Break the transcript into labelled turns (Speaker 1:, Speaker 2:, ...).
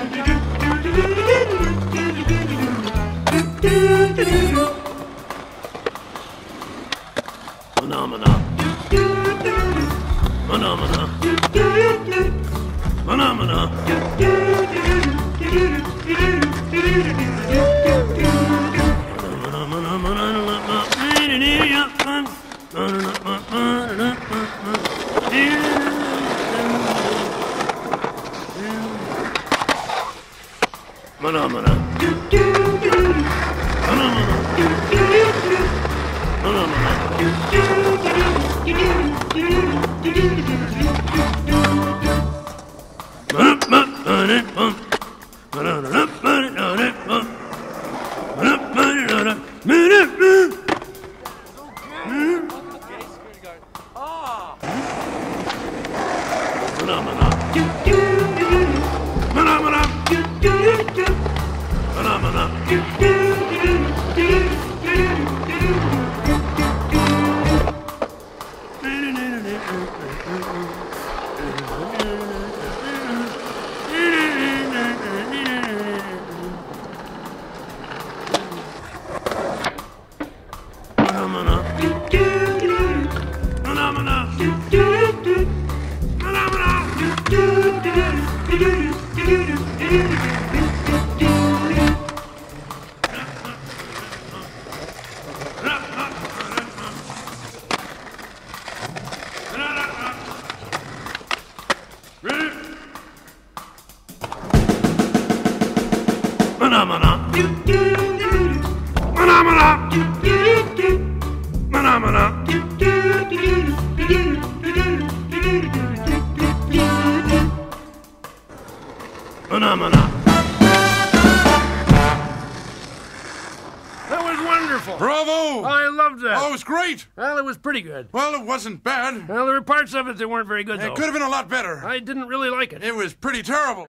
Speaker 1: Phenomena. Phenomena. Phenomena.
Speaker 2: That was wonderful.
Speaker 3: Bravo!
Speaker 2: I loved that.
Speaker 3: Oh, it was great.
Speaker 2: Well, it was pretty good.
Speaker 3: Well, it wasn't bad.
Speaker 2: Well, there were parts of it that weren't very good, though.
Speaker 3: It could have been a lot better.
Speaker 2: I didn't really like it.
Speaker 3: It was pretty terrible.